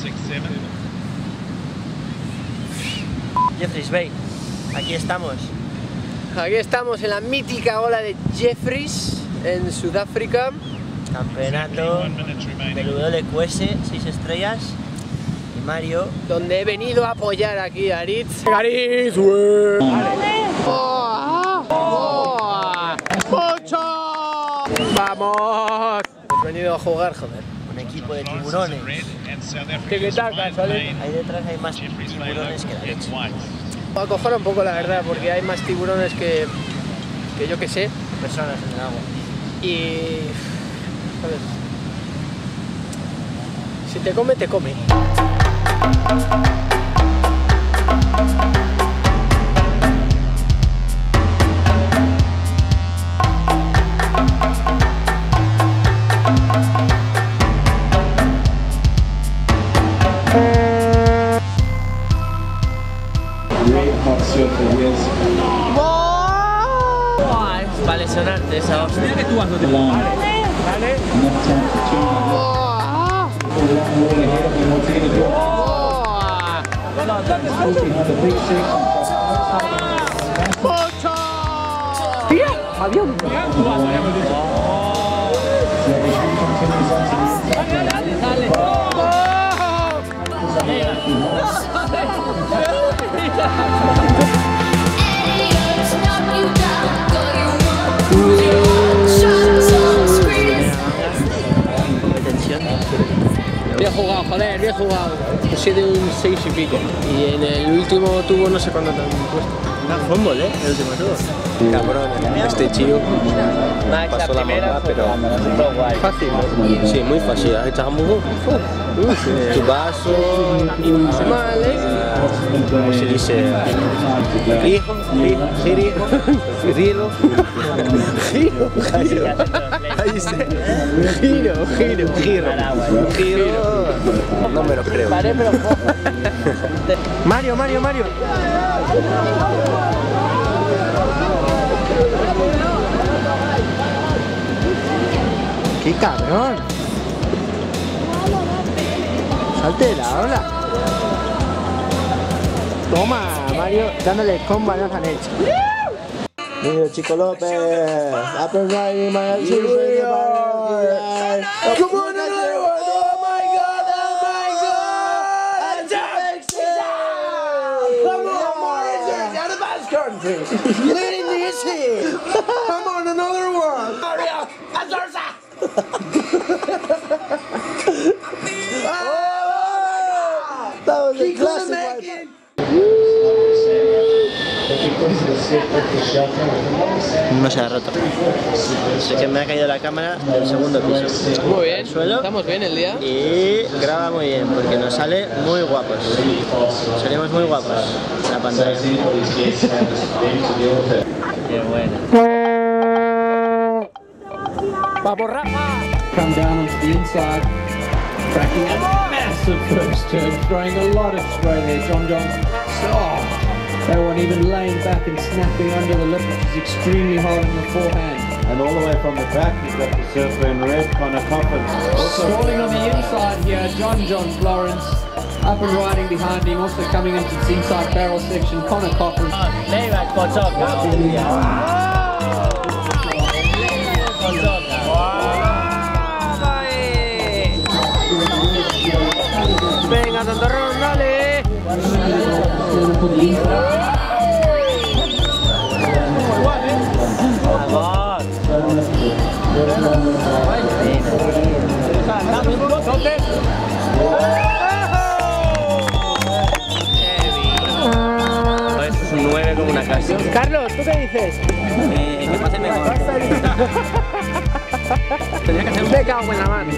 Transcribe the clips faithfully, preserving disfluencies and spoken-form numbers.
Jeffreys Bay, aquí estamos. Aquí estamos en la mítica ola de Jeffreys en Sudáfrica. Campeonato del W Q S, seis estrellas. Y Mario, donde he venido a apoyar aquí a Aritz. ¡Aritz, güey! ¡Oh! ¡Oh! ¡Mucho! ¡Vamos! Hemos venido a jugar, joder. un equipo de tiburones. Tiki-taka, ¿sale? Ahí detrás hay más tiburones que la leche. Me acojona un poco, la verdad, porque hay más tiburones que, que yo que sé. Personas en el agua. Y... ¿sabes? Si te come, te come. Va a lesionarte esa hostia. Mira que tú vas, no te vale. Vale. ¡Avión! Bien jugado, joder, bien jugado. Puse de un seis y pico. Y en el último tubo no sé cuándo te han puesto. Una fútbol, ¿eh? El último tubo. Cabrón, este chico pasó la manga, pero fácil. Sí, muy fácil. Echamos tu vaso y un mal, ¿eh? ¿Cómo se dice? Rijo, rijo, girijo, giro, giro, giro. Ahí se. Giro, giro, giro, giro. No me lo creo. Mario, Mario, Mario. ¡Qué cabrón! ¡Salte de la ola! Toma, Mario, dándole comba a los han hecho. Mira, Chico López. Up and riding, my children. Come on, another one! Oh my god! Oh my god! Come on, Mario! Out of Basque Country! Leading this here! Come on, another one! Mario! Azorza! Oh! That was a classic one! No se ha roto. Es que me ha caído la cámara del segundo piso. Muy bien, suelo. Estamos bien el día. Y graba muy bien, porque nos sale muy guapos. Salimos muy guapos en la pantalla. Qué buena. ¡Vamos, Rafa! Come down onto the inside, cracking a massive first turn, throwing a lot of spray there. John John. Oh. They weren't even laying back and snapping under the lip, which is extremely hard in the forehand. And all the way from the back, you've got the surfer in red, Connor Coppins. Also falling on the inside here, John John Florence. Up and riding behind him, also coming into the inside barrel section, Connor Coppins. Playback, Pochoka. Venga, tontorrón, dale. Esto es un nueve como una casa. Carlos, ¿tú qué dices? Eh, que pase mejor. Tenía que hacer un becao en la mano.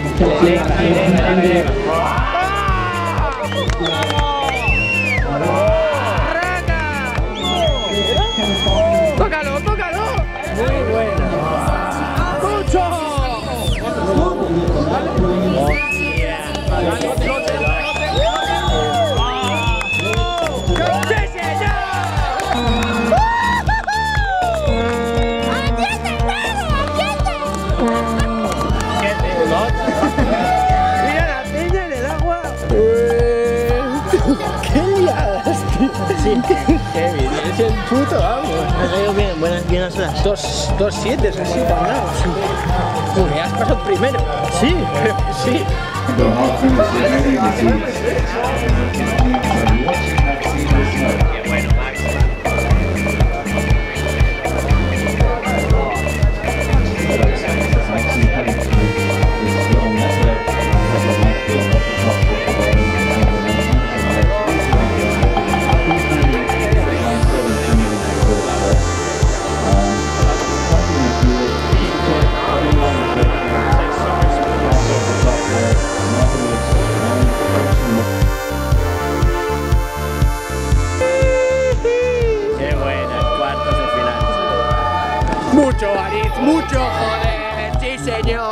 ¡Rata! ¡Tócalo, tócalo! Muy buena. ¡Mucho! Mira la peña en el agua. Sí. Heavy, es el puto amo. Me ha salido bien, buenas, bien las horas. Dos, dos siete, así, para nada. Uy, has pasado primero. Sí, Pero sí. qué buena, cuartos de final. Mucho, Aritz, mucho, joder. Sí, señor.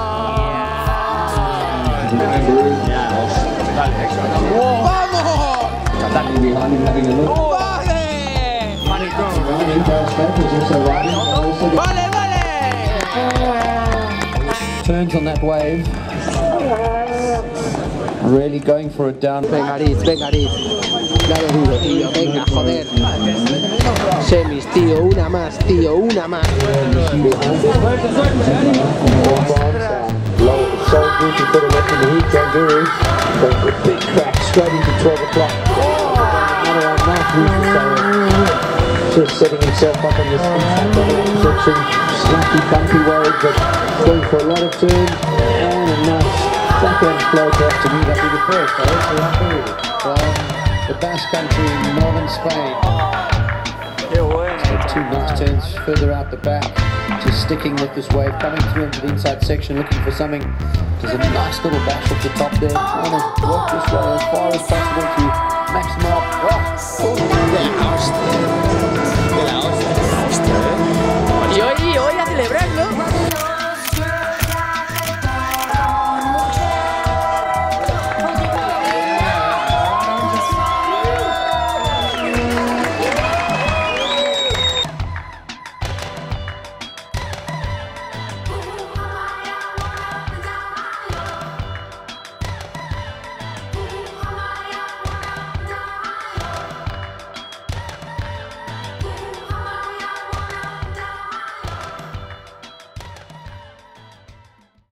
Vale, vale. Turns on that wave. Really going for a down. Venga, Aritz, venga, Aritz. Dale duro, tío. Venga, joder. Semis, tío. Una más, tío. Una más. So good to put it up in the heat, John Guru. Going for a big crack straight into twelve o'clock. Another one, Mark just setting himself up in this section. Slacky, bumpy wave, but going for a lot of turns. And a nice backhand flow drop to meet up with the first. So that's happy with it. From the Basque Country in northern Spain. Two nice turns further out the back. Just sticking with this wave, coming through into the inside section, looking for something. There's a nice little bash at the top there. Trying to work this way as far as possible to maximize. Oh, oh,